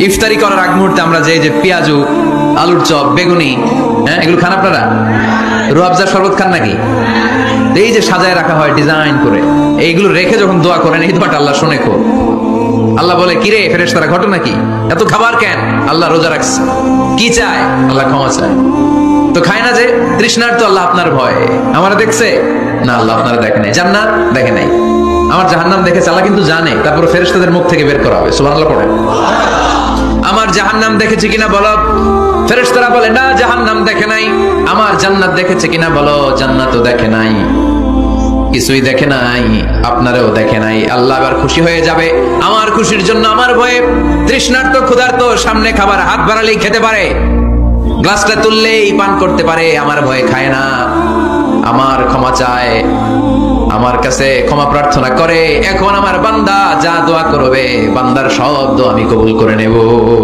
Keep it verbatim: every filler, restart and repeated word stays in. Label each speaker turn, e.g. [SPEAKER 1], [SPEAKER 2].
[SPEAKER 1] ইফতারি করার আগ মুহূর্তে আমরা যে যে পেঁয়াজু, আলুর চপ, বেগুনি, হ্যাঁ এগুলো খান আপনারা? রুয়াবজার শরবত খান নাকি? এই যে সাজায় রাখা হয় ডিজাইন করে, এইগুলো রেখে যখন দোয়া করেন, এই দোয়াটা আল্লাহ শুনে খুব। আল্লাহ বলে, কিরে ফেরেশতারা ঘটনা কি? এত খাবার কেন? আল্লাহ রোজা রাখছে। কি চায়? আল্লাহ ক্ষমা চায়। তো খায় না যে তৃষ্ণার, তো আল্লাহ আপনার ভয়। আমার দেখছে না, আল্লাহ আপনারা দেখে নাই। জান্নাত দেখে নাই, আমার জাহান্নাম দেখেছে আল্লাহ কিন্তু জানে। তারপর ফেরেশতাদের মুখ থেকে বের করা হবে। সুবহানাল্লাহ পড়েন। আমার জাহান্নাম দেখেছে কিনা বলো। ফেরেশতারা বলে না, জাহান্নাম দেখে নাই। আমার জান্নাত দেখেছে কিনা বলো। জান্নাতও দেখে নাই, কিছুই দেখে নাই, আপনারও দেখে নাই। আল্লাহ আবার খুশি হয়ে যাবে। আমার খুশির জন্য আমার ভয়ে তৃষ্ণার্ত ক্ষুধার্ত সামনে খাবার হাত বাড়ালেই খেতে পারে, গ্লাসটা তুললেই পান করতে পারে, আমার ভয়ে খায় না। আমার ক্ষমা চায়, আমার কাছে ক্ষমা প্রার্থনা করে। এখন আমার বান্দা যা দোয়া করবে, বান্দার সব দোয়া আমি কবুল করে নেব।